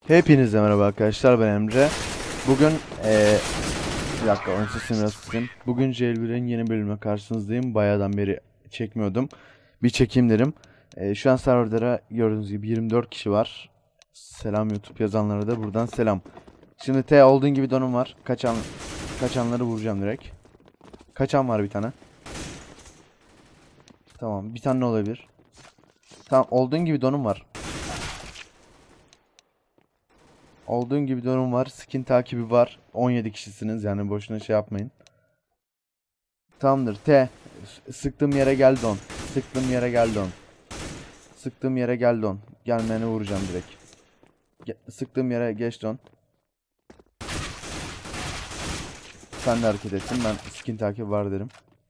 Hepinize merhaba arkadaşlar, ben Emre. Bugün bir dakika, ön sesim biraz kısayım. Bugün Jailbreak'in yeni bölümüne karşınızdayım. Bayağıdan beri çekmiyordum. Bir çekeyim dedim. Şu an serverda gördüğünüz gibi 24 kişi var. Selam YouTube yazanlara da buradan selam. Şimdi T olduğun gibi donum var. Kaçanları vuracağım direkt. Kaçan var bir tane. Tamam, bir tane ne olabilir? Tamam, olduğun gibi donum var. Olduğun gibi durum var. Skin takibi var. 17 kişisiniz, yani boşuna şey yapmayın. Tamamdır. Sıktığım yere gel don. Sıktığım yere gel don. Sıktığım yere gel don. Gelmeni vuracağım direkt. Sıktığım yere geç don. Sen de hareket ettin. Ben skin takibi var derim.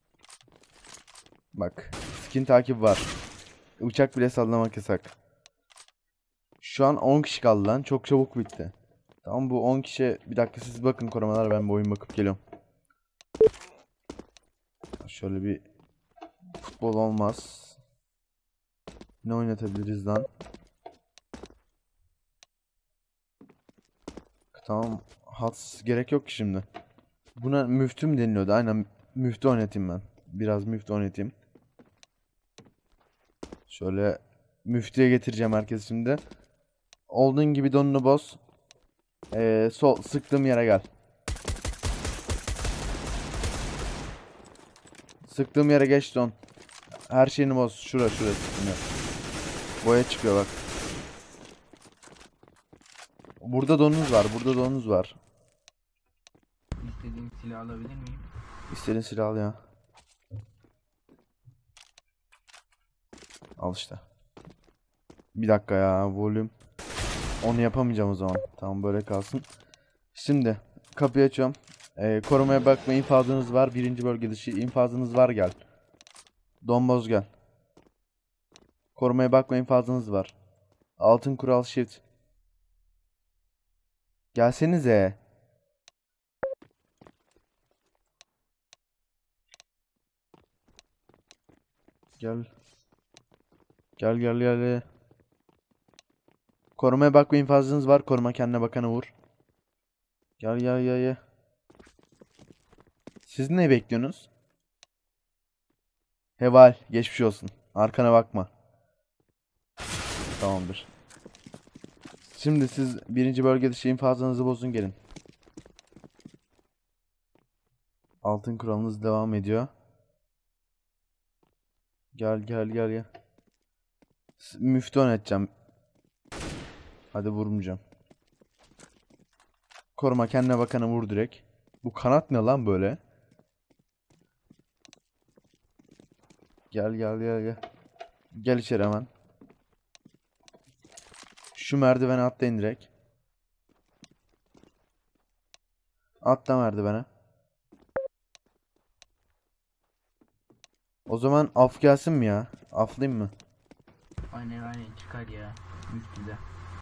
Bak. Skin takibi var. Uçak bile sallamak yasak. Şu an 10 kişi kaldı lan. Çok çabuk bitti. Tamam, bu 10 kişi. Bir dakika siz bakın korumalar, ben bu oyun bakıp geliyorum. Şöyle bir futbol olmaz. Ne oynatabiliriz lan? Tamam. Hats gerek yok ki şimdi. Buna müftü mü deniliyordu? Aynen, müftü oynatayım ben. Biraz müftü oynatayım. Şöyle müftüye getireceğim herkes şimdi. Olduğun gibi donunu boz. Sol sıktığım yere gel. Sıktığım yere geç don. Her şeyini boz. Şuraya sıktım ya. Boya çıkıyor bak. Burada donunuz var. Burada donunuz var. İstediğim silah alabilir miyim? İstediğin silah al ya. Al işte. Bir dakika ya, volüm. Onu yapamayacağım o zaman. Tamam, böyle kalsın. Şimdi kapıyı açıyorum. Korumaya bakma, infazınız var. Birinci bölge dışı infazınız var, gel. Domboz gel. Korumaya bakma, infazınız var. Altın kural shift. Gelsenize. Gel. Gel. Korumaya bakma, infazınız var. Koruma kendine bakanı vur. Gel. Siz ne bekliyorsunuz? Heval geçmiş olsun. Arkana bakma. Tamamdır. Şimdi siz birinci bölge dışı infazınızı bozun, gelin. Altın kuralınız devam ediyor. Gel. Müftü oynatacağım. Hadi vurmayacağım. Koruma kendine bakanı vur direkt. Bu kanat ne lan böyle? Gel. Gel içeri hemen. Şu merdivene atlayın direkt. Atla merdivene. O zaman af gelsin mi ya? Aflayayım mı? Aynen çıkar ya. Müftüde.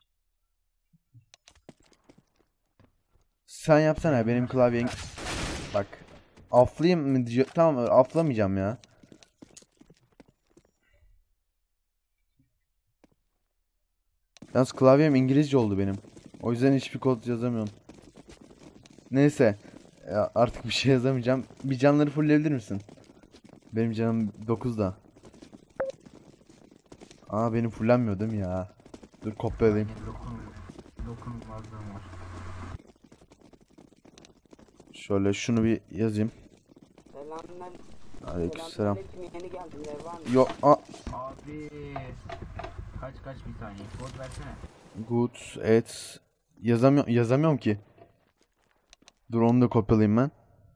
Sen yapsana, benim klavyen... Bak. Aflayayım mı diyor. Tamam, aflamayacağım ya. Yalnız klavyem İngilizce oldu benim. O yüzden hiçbir kod yazamıyorum. Neyse. Ya artık bir şey yazamayacağım. Bir canları fullleyebilir misin? Benim canım 9'da. Aa, benim fullenmiyor değil mi ya? Dur, kopyalayayım. Aynen dokunulmazlığım var. Şöyle şunu bir yazayım. Selamlar. Aleykümselam. Selamünaleyküm, yeni geldim, ev var mı? Yok. Abi. Kaç bir saniye. Kod versene. Good at. Yazamıyorum ki. Dur, onu da kopyalayayım ben.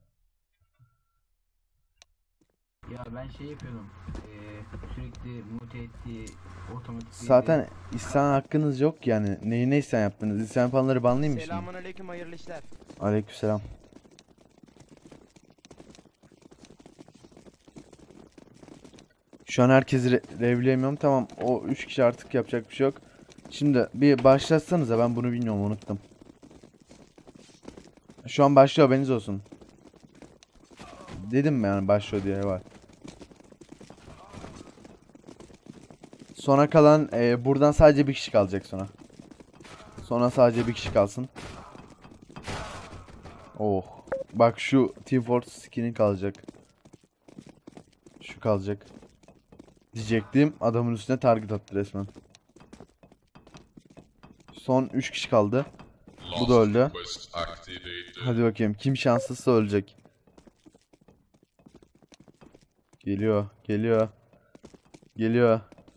Ya ben şey yapıyordum. Sürekli mute ettiği otomatik Zaten isyan hakkınız yok yani. Ne isyan yaptınız? İsyan yapanları banlayayım mı şimdi? Selamünaleyküm, hayırlı işler. Aleykümselam. Şu an herkesi revleyemiyorum. Tamam, o 3 kişi artık yapacak bir şey yok. Şimdi bir başlatsanıza, ben bunu bilmiyorum, unuttum. Şu an başlıyor, haberiniz olsun. Dedim mi yani başlıyor diye, var. Sona kalan buradan sadece bir kişi kalacak sonra. Sonra sadece bir kişi kalsın. Oh. Bak şu Team Fortress skin'in kalacak. Şu kalacak. Diyecektim. Adamın üstüne target attı resmen. Son 3 kişi kaldı. Bu da öldü. Hadi bakayım. Kim şanslıysa ölecek. Geliyor. Geliyor. Geliyor.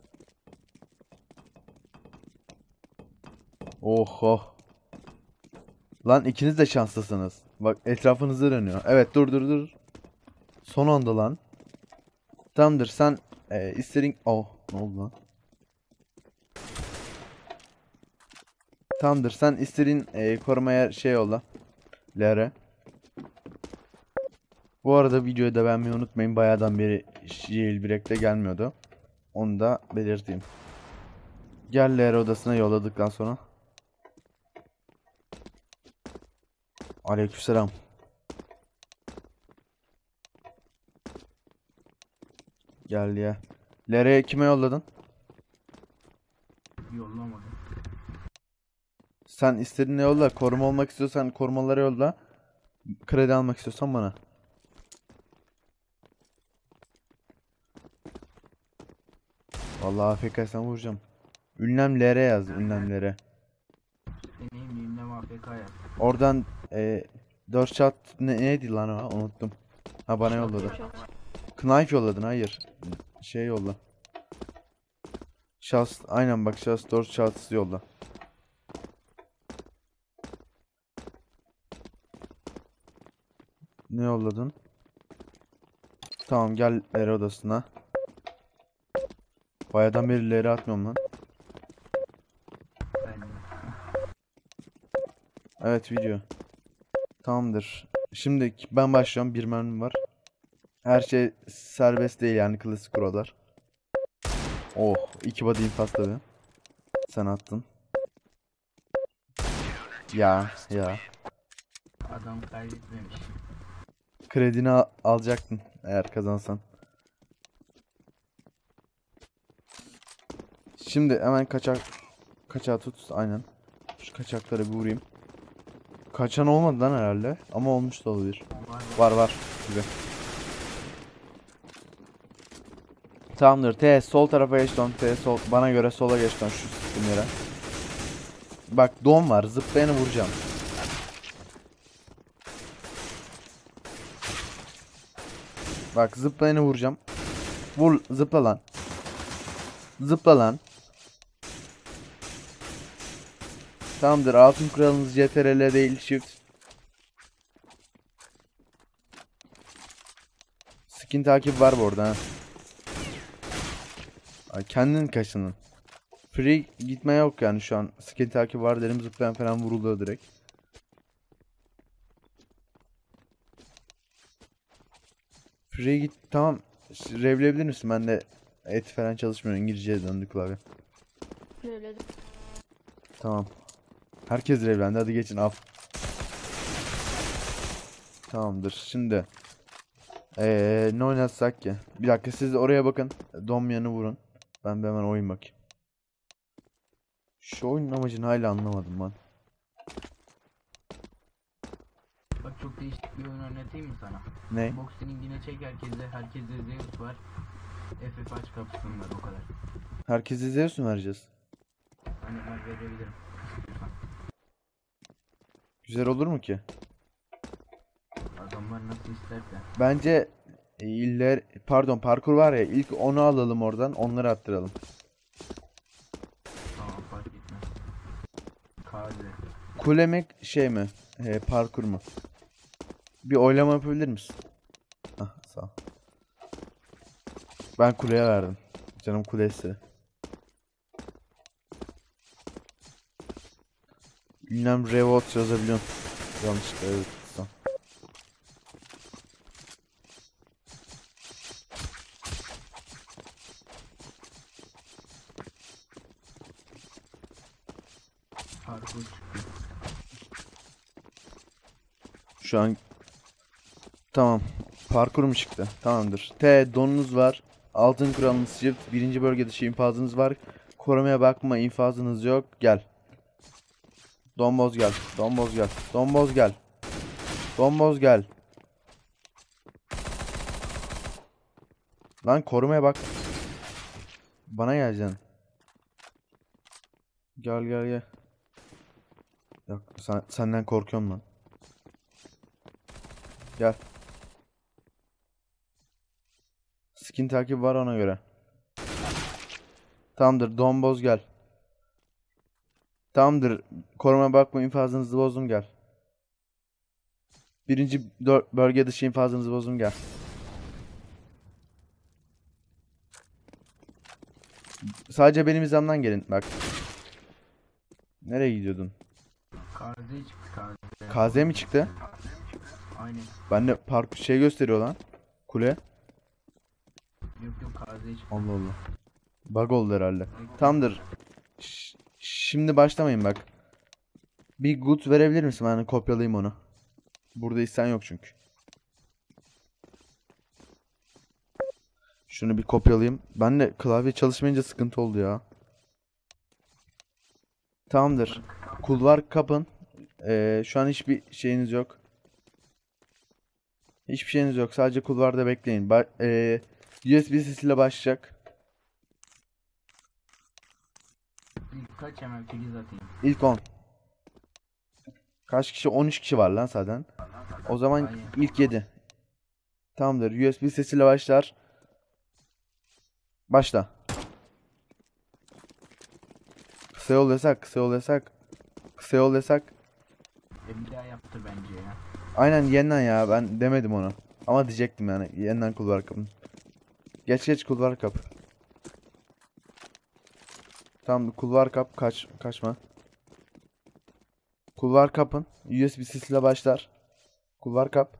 Oh oh. Lan ikiniz de şanslısınız. Bak etrafınızı dönüyor. Evet dur. Son anda lan. Tamamdır sen istediğin... Oh ne oldu lan? Tamamdır sen istediğin korumaya şey yolla. LR. Bu arada videoyu da beğenmeyi unutmayın. Bayağıdan beri jailbreak'te gelmiyordu. Onu da belirteyim. Gel LR odasına yolladıktan sonra. Aleykümselam. Gel ya. LR'ye kime yolladın? Yollamadım. Sen istediğini yolla. Koruma olmak istiyorsan korumaları yolla. Kredi almak istiyorsan bana. Vallahi AFK'ysen vuracağım. Ünlem LR yaz. Ünlem LR. Deneyim miyim ne AFK yap. Oradan 4 shot neydi lan o? Unuttum. Ha bana yolladı. Knife yolladın hayır. Şey yolla. Şahs aynen bak şahs 4 shots yolla. Ne yolladın? Tamam gel LR odasına. Bayağıdan beri LR atmıyorum lan. Ben de. Evet video. Tamamdır. Şimdi ben başlıyorum. Bir mermim var. Her şey serbest değil yani klasik kurallar. Oh 2 body infaz tabi. Sen attın. Ya. Adam kaybetmemiş. Kredini alacaktın eğer kazansan. Şimdi hemen kaçağı tut aynen. Şu kaçakları bir vurayım. Kaçan olmadı lan herhalde ama olmuş da olabilir. Var gibi. Tamamdır. T sol tarafa geç dön. T sol bana göre sola geç dön şu sıktığım yere. Bak don var. Zıplayanı vuracağım. Bak zıplayanı vuracağım. Vur zıpla lan. Zıpla lan. Tamamdır. Altın kuralınız CTRL değil shift. Skin takip var bu arada ha. Ay, kendin kaşının. Free gitme yok yani şu an. Skin takip var dedim zıplayan falan vuruluyor direkt. Free git tamam. Revleyebilir misin? Ben de et falan çalışmıyor. İngilizceye döndü klavye. Revledim. Tamam. Herkes revlendi. Hadi geçin af. Tamamdır. Şimdi ne oynatsak ki? Bir dakika siz oraya bakın. Domyan'ı vurun. Ben bir hemen oyun bakayım. Şu oyunun amacını hala anlamadım ben. Bak çok değişik bir oyun oynatayım mı sana? Ne? Boxing yine çek herkeste Zeus var. FF aç kapısın var o kadar. Herkese Zeus mu vereceğiz? Hani ben verebilirim. İstiyorsan. Güzel olur mu ki? Adamlar nasıl isterse. Bence parkur var ya ilk onu alalım oradan onları attıralım. Tamam fark etmez. KZ. Kule mi şey mi? Parkur mu? Bir oylama yapabilir misin? Ah sağ ol. Ben kuleye verdim. Canım kulesi. Ünlem revolt yazabiliyorum. Yanlışlıkla evet. Tamam. Parkur çıktı. Şu an tamam. Parkur mu çıktı? Tamamdır. T donunuz var. Altın kuralınız shift. Birinci bölge dışı infazınız var. Korumaya bakma infazınız yok. Gel. Domboz gel. Domboz gel. Domboz gel. Domboz gel. Lan korumaya bak. Bana geleceksin. Gel gel gel. Yok senden korkuyorum lan. Gel. Skin takibi var ona göre. Tamamdır domboz gel. Tamamdır. Koruma bakma infazınızı bozdum gel. Birinci bölge dışı infazınızı bozdum gel. Sadece benim hizamdan gelin bak. Nereye gidiyordun? KZ çıktı KZ. KZ mi çıktı? Aynen. Ben de park şey gösteriyor lan. Kule. Yok KZ çıktı. Allah Allah. Bug oldu herhalde. Tamamdır. Şimdi başlamayın bak. Bir good verebilir misin? Ben kopyalayayım onu. Burada isten yok çünkü. Şunu bir kopyalayayım. Ben de klavye çalışmayınca sıkıntı oldu ya. Tamamdır. Kulvar kapın. Şu an hiçbir şeyiniz yok. Hiçbir şeyiniz yok. Sadece kulvarda bekleyin. USB sesiyle başlayacak. Kaç hemen priz atayım. İlk 10. Kaç kişi? 13 kişi var lan zaten. O zaman Aynen. ilk 7. Tamamdır. USB sesiyle başlar. Başla. Kısa yol yasak. Kısa yol yasak. Kısa yol yasak. Bir daha yaptı bence ya. Aynen yeniden ya. Ben demedim onu. Ama diyecektim yani. Yeniden kulvar kapın. Geç kulvar kap. Tamam kulvar kap. Kaçma. Kulvar kapın. USB sesiyle başlar. Kulvar kap.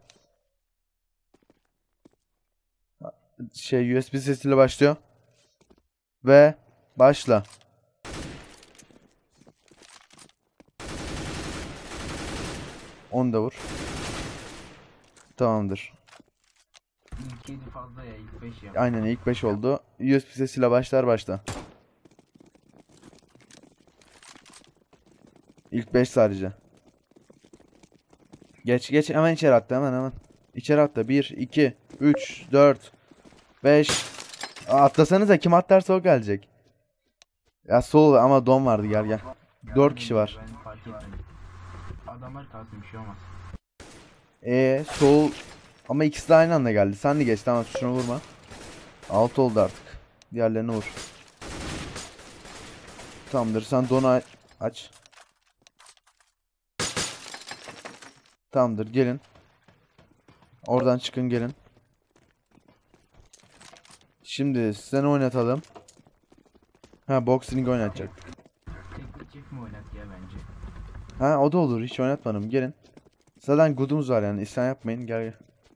USB sesiyle başlıyor. Ve başla. Onu da vur. Tamamdır. İlk 7 fazla ya, ilk 5 yap. Aynen ilk 5 oldu. USB sesiyle başla. İlk 5 sadece. Geç hemen içeri atla hemen. İçeri atla. 1 2 3 4 5. Atlasanıza kim atlarsa o gelecek. Ya sol ama don vardı gel. 4 kişi var. Ben fark etmedim. Adamlar kalsın, bir şey olmaz. Sol ama ikisi de aynı anda geldi. Sen de geç tamam şunu vurma. 6 oldu artık. Diğerlerini vur. Tamamdır sen donu aç. Tamamdır gelin. Oradan çıkın gelin. Şimdi seni oynatalım. Ha boxing oynatacak. Tekli çift mi oynat ya bence? Ha o da olur hiç oynatmadım gelin. Zaten good'umuz var yani isyan yapmayın gel.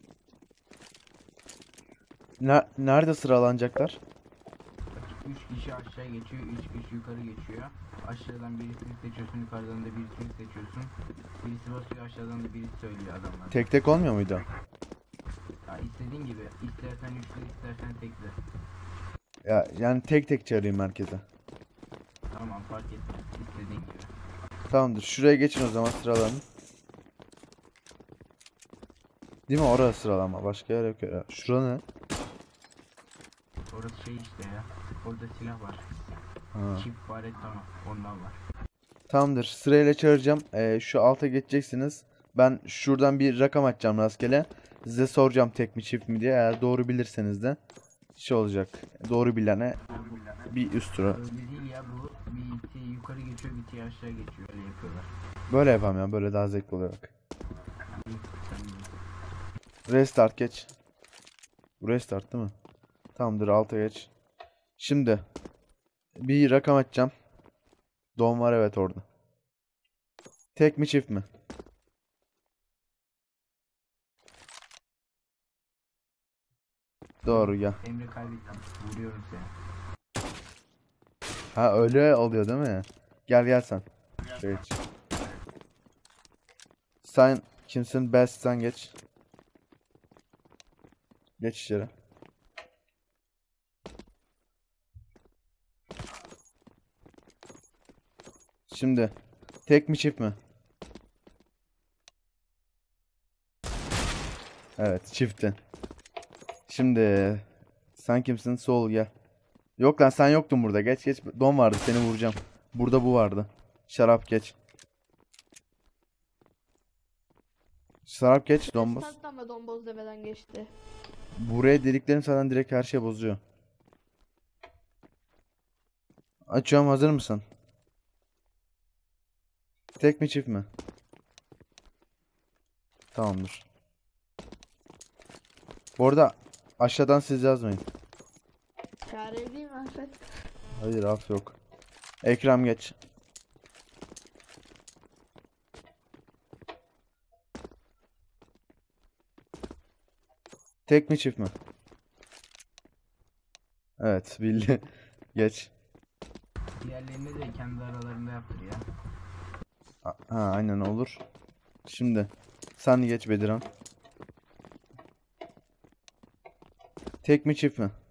Nerede sıralanacaklar? 3 kişi aşağı geçiyor, 3 kişi yukarı geçiyor. Aşağıdan birisini seçiyorsun, yukarıdan da birisini seçiyorsun. Birisi basıyor, aşağıdan da birisi söylüyor adamlar. Tek olmuyor muydu? Ya istediğin gibi, istersen üçlü, istersen tekli. Ya yani tek çağırayım merkeze. Tamam fark etmez, istediğin gibi. Tamamdır şuraya geçin o zaman sıralanın. Değil mi orası sıralama başka yer yok ya. Şura ne? Orası şey işte ya, orada silah var. Ha. Çift baret tamam, ondan var. Tamamdır sırayla çağıracağım. Şu alta geçeceksiniz. Ben şuradan bir rakam açacağım rastgele. Size soracağım tek mi çift mi diye. Eğer doğru bilirseniz de şey olacak. Doğru bilene bir üst tura. Öyle değil ya, bu bir iti yukarı geçiyor, bir iti aşağı geçiyor, öyle yapıyorlar. Böyle yapalım ya böyle daha zevkli oluyor bak. İyi, sen- Restart geç. Bu restart değil mi? Tamamdır alta geç. Şimdi bir rakam açacağım. Don var evet orada. Tek mi çift mi? Doğru gel. Emre kaybettim, vuruyorum seni. Ha öyle oluyor değil mi? Gel sen. Geç. Sen kimsin? Best sen geç. Geç içeri. Şimdi Tek mi çift mi? Evet, çifti. Şimdi sen kimsin? Sol gel. Yok lan, sen yoktun burada. Geç geç. Don vardı, seni vuracağım. Burada bu vardı. Şarap geç. Şarap geç, domboz. Restart'tan da domboz demeden geçti. Buraya dediklerim zaten direkt her şey bozuyor. Açıyorum, hazır mısın? Tek mi çift mi? Tamamdır. Bu arada aşağıdan siz yazmayın. Çare değil mi Afet? Hayır, af yok. Ekrem geç. Tek mi çift mi? Evet, bildi. Geç. Diğerlerini de kendi aralarında yaptır ya. Ha, aynen olur. Şimdi sen geç Bediran. Tek mi çift mi?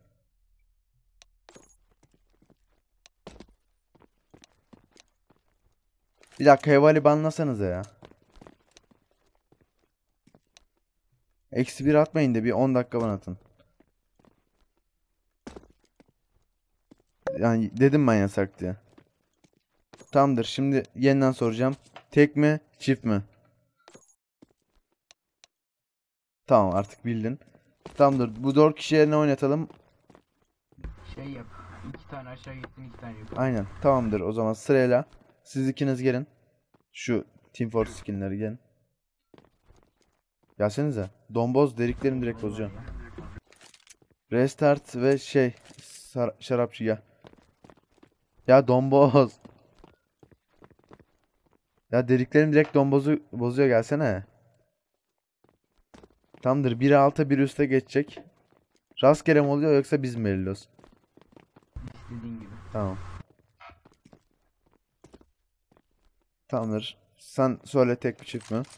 Bir dakika, Hevali banlasanıza ya. -1 atmayın da bir 10 dakika ban atın. Yani dedim ben yasak diye. Tamamdır, şimdi yeniden soracağım. Tek mi çift mi? Tamam, artık bildin. Tamamdır, bu 4 kişi yerine oynatalım. Şey yap. 2 tane aşağı gittin, 2 tane yukarı. Aynen, tamamdır, o zaman sırayla. Siz ikiniz gelin. Şu Team Fortress skinleri gelin. Gelsenize. Domboz deliklerini direkt bozuyor. Restart ve şey şarapçı gel. Ya domboz. Ya deliklerim direkt dombozu bozuyor, gelsene. Tamamdır, biri alta biri üste geçecek. Rastgele mi oluyor yoksa biz mi belirliyoruz? İstediğin gibi. Tamam. Tamamdır. Sen söyle, tek mi çift mi?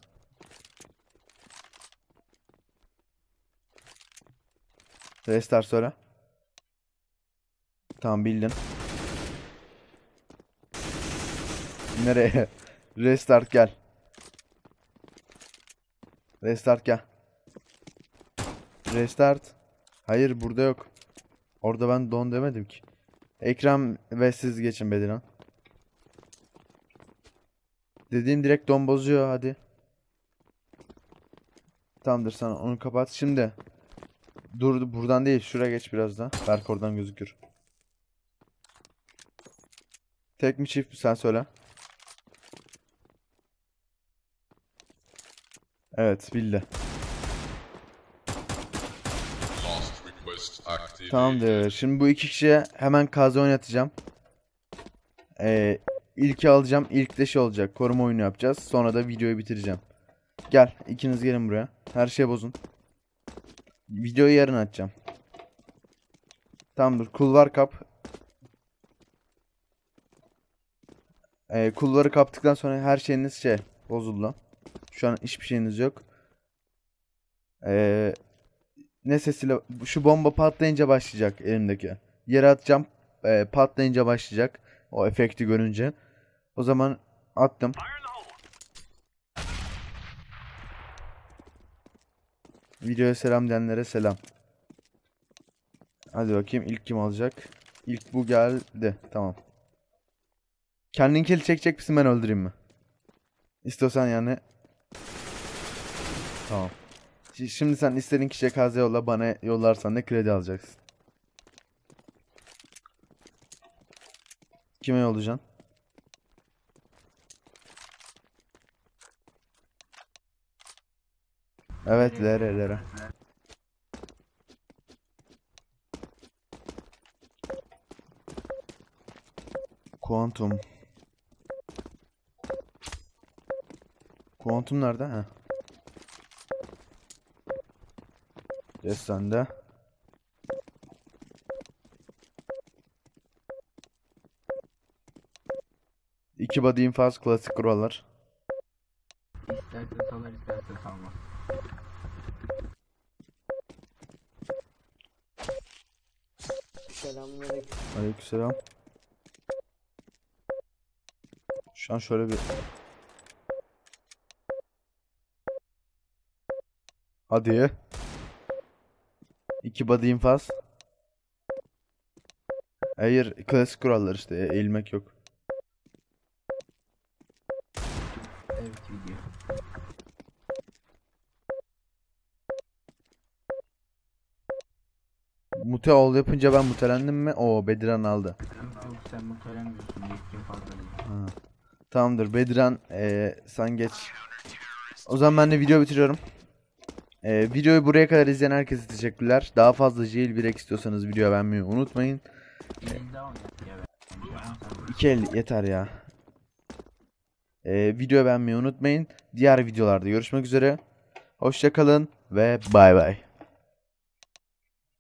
Restart söyle. Tamam, bildin. Nereye? Restart gel. Restart gel. Restart. Hayır, burada yok. Orada ben don demedim ki. Ekrem ve siz geçin Bediran. Dediğim direkt don bozuyor, hadi. Tamamdır, sen onu kapat. Şimdi dur, buradan değil, şuraya geç biraz da. Belki oradan gözükür. Tek mi çift mi, sen söyle. Evet, bildi. Tamamdır. Şimdi bu iki kişiye hemen KZ oynatacağım. İlki alacağım. İlk de şey olacak. Koruma oyunu yapacağız. Sonra da videoyu bitireceğim. Gel. İkiniz gelin buraya. Her şey bozun. Videoyu yarın açacağım. Tamamdır. Kulvar kap. Kulvarı kaptıktan sonra her şeyiniz şey bozuldu. Şu an hiçbir şeyiniz yok. Ne sesiyle? Şu bomba patlayınca başlayacak elimdeki. Yere atacağım. Patlayınca başlayacak. O efekti görünce. O zaman attım. Videoya selam diyenlere selam. Hadi bakayım, ilk kim alacak? İlk bu geldi. Tamam. Kendin kill çekecek misin, ben öldüreyim mi? İstiyorsan yani. Tamam. Şimdi sen istediğin kişiye KZ yolla, bana yollarsan da kredi alacaksın. Kime yollayacaksın? Evet, Lere. Kuantum. Kuantum nerede? Ha. Yes, sende. İki body infaz, klasik kurallar. İsterse salar, isterse salmaz. Selamünaleyküm. Aleykümselam. Şu an şöyle bir... Hadi. 2 body infaz. Hayır, klasik kurallar işte. Eğilmek yok. Evet video. Mute ol yapınca ben mutelendim mi? Oo, Bediran aldı. Yok sen muhteremmiyorsun. Yetkin fazla değil. Ha. Tamamdır Bediran, sen geç. O zaman ben de video bitiriyorum. Videoyu buraya kadar izleyen herkese teşekkürler. Daha fazla jailbreak istiyorsanız videoyu beğenmeyi unutmayın. Elinde oynat ya bence. Ama sen 2 el yeter ya. Videoyu beğenmeyi unutmayın. Diğer videolarda görüşmek üzere. Hoşça kalın ve bay bay.